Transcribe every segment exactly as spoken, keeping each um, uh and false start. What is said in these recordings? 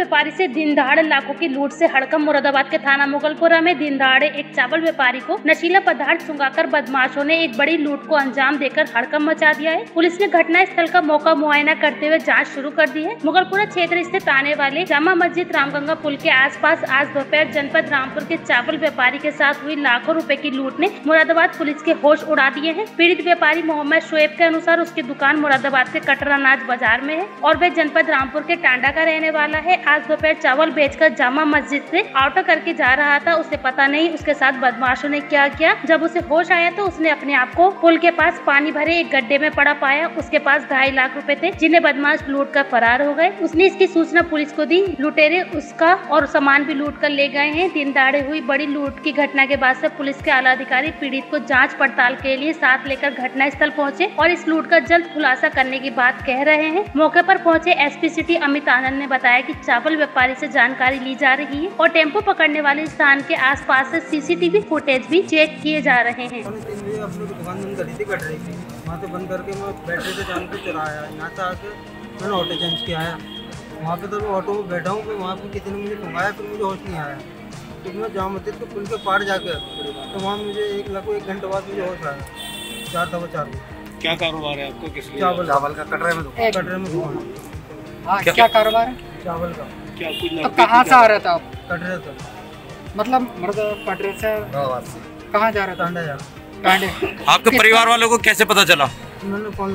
व्यापारी से दिन दहाड़े लाखों की लूट से हड़कंप। मुरादाबाद के थाना मुगलपुरा में दिन दहाड़े एक चावल व्यापारी को नशीला पदार्थ सुंघाकर बदमाशों ने एक बड़ी लूट को अंजाम देकर हड़कंप मचा दिया है। पुलिस ने घटना स्थल का मौका मुआयना करते हुए जांच शुरू कर दी है। मुगलपुरा क्षेत्र स्थित आने वाले जामा मस्जिद रामगंगा पुल के आसपास आज दोपहर जनपद रामपुर के चावल व्यापारी के साथ हुई लाखों रुपए की लूट ने मुरादाबाद पुलिस के होश उड़ा दिए हैं। पीड़ित व्यापारी मोहम्मद शोएब के अनुसार उसकी दुकान मुरादाबाद के कटरा अनाज बाजार में है और वह जनपद रामपुर के टांडा का रहने वाला है। आज दोपहर चावल बेचकर जामा मस्जिद से ऑटो करके जा रहा था। उसे पता नहीं उसके साथ बदमाशों ने क्या किया। जब उसे होश आया तो उसने अपने आप को पुल के पास पानी भरे एक गड्ढे में पड़ा पाया। उसके पास ढाई लाख रुपए थे जिन्हें बदमाश लूट कर फरार हो गए। उसने इसकी सूचना पुलिस को दी। लुटेरे उसका और सामान भी लूट कर ले गए हैं। दिन दहाड़े हुई बड़ी लूट की घटना के बाद से पुलिस के आला अधिकारी पीड़ित को जांच पड़ताल के लिए साथ लेकर घटना स्थल पहुंचे और इस लूट का जल्द खुलासा करने की बात कह रहे हैं। मौके पर पहुंचे एसपी सिटी अमित आनंद ने बताया कि चावल व्यापारी से जानकारी ली जा रही है और टेम्पो पकड़ने वाले स्थान के आसपास से सीसीटीवी फुटेज भी चेक किए जा रहे हैं। अपनी दुकान बंद करी थी, कट रही थी, वहाँ से बंद करके मैं बैटरी से जान पे चलाया। यहाँ से आके मैंने ऑटो चेंज किया है। वहाँ पे तो मैं ऑटो में बैठा हूँ, फिर वहाँ पे किसी ने मुझे घुमाया, फिर मुझे होश नहीं आया। फिर मैं जामा मस्जिद के पुल के पार जाके तो वहाँ मुझे एक लगभग एक घंटे बाद मुझे होश आया। चार सवा चार क्या कारोबार है आपको? किस चावल चावल का कटरे में कटरे में दुकान। हाँ, क्या कारोबार है? चावल का। क्या कुछ तो कहाँ से आ रहा था आप? कटरे से। मतलब मतलब कटरे से कहाँ जा रहा था? टांडा जा टांडे। आपके परिवार वालों को कैसे पता चला? मैंने फोन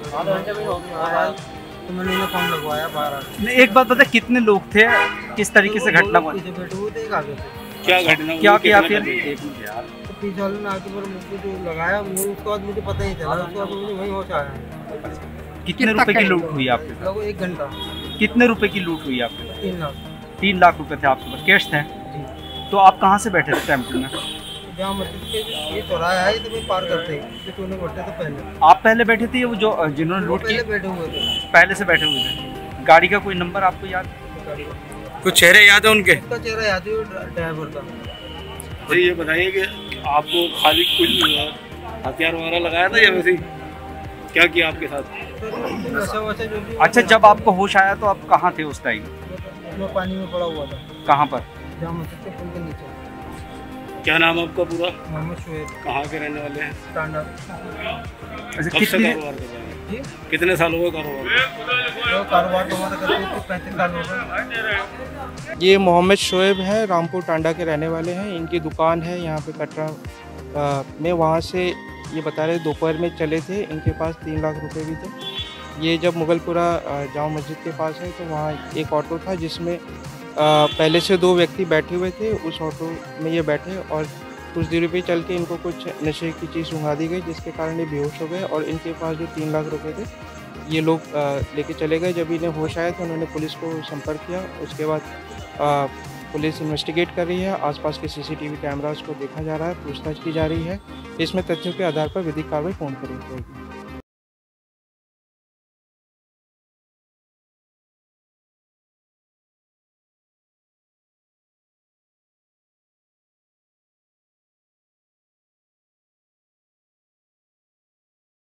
लगवाया तो मैंने इन्हें फोन लगवाया बाहर। एक बात बता, कितने लोग थे, किस तरीके से घटना हुई? पीछे बैठे हुए थे, एक आगे थे। क्या घटना क्या किया फिर? तो पीछे वाले ने आके पर मुझे जो लगाया, मुझे उसके बाद मुझे पता नहीं चला। उसके बाद मुझे वहीं होश आया। कितने रुपए की लूट हुई आपके साथ? लगभग एक घंटा। कितने रुपए की लूट हुई आपके साथ? तीन लाख तीन लाख रुपए थे आपके पास, कैश थे? तो आप कहाँ से बैठे थे टेम्पो में? जहाँ मस्जिद के ये चौराहा है, तो मैं पार करते ही टूने बढ़ते थे पहले। आप पहले बैठे थे? वो जो जिन्होंने लूट की पहले बैठे हुए थे। पहले से बैठे हुए थे। गाड़ी का कोई नंबर आपको याद? कुछ चेहरे याद है उनके? उसका चेहरा याद है, ड्राइवर का। तो ये बताइए कि आपको खाली कुछ हथियार वगैरह लगाया था या वैसे ही क्या किया आपके साथ? वैसा वैसा जो भी। अच्छा, जब आपको होश आया तो आप कहाँ थे उस टाइम? मैं पानी में पड़ा हुआ था। कहाँ पर? जहाँ मस्जिद के पुल के नीचे। क्या नाम है आपका पूरा? मोहम्मद शोएब। कहाँ के रहने वाले हैं? टांडा। अच्छा, कब से कितने कारोबार कर रहे हैं? कितने साल हुए कारोबार? तो कारोबार तो हमारा करते थे पैंतीस साल हो गए। ये मोहम्मद शोएब है, रामपुर टांडा के रहने वाले हैं। इनकी दुकान है यहाँ पे कटरा में। वहाँ से ये बता रहे दोपहर में चले थे। इनके पास तीन लाख रुपए भी थे। ये जब मुगलपुरा जामा मस्जिद के पास है तो वहाँ एक ऑटो था जिसमें पहले से दो व्यक्ति बैठे हुए थे। उस ऑटो में ये बैठे और कुछ दूरी पे चल के इनको कुछ नशे की चीज़ सुंघा दी गई, जिसके कारण ये बेहोश हो गए और इनके पास जो तीन लाख रुपए थे ये लोग लेके चले गए। जब इन्हें होश आया तो उन्होंने पुलिस को संपर्क किया। उसके बाद आ, पुलिस इन्वेस्टिगेट कर रही है। आसपास के सीसीटीवी कैमरास को देखा जा रहा है, पूछताछ की जा रही है। इसमें तथ्यों के आधार पर विधिक कार्रवाई पूर्ण करी जाएगी।